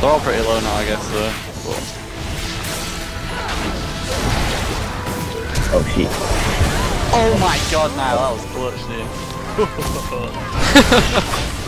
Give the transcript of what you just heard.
They're all pretty low now, I guess, though. But... Oh shit. Oh my god, now that was clutch, dude.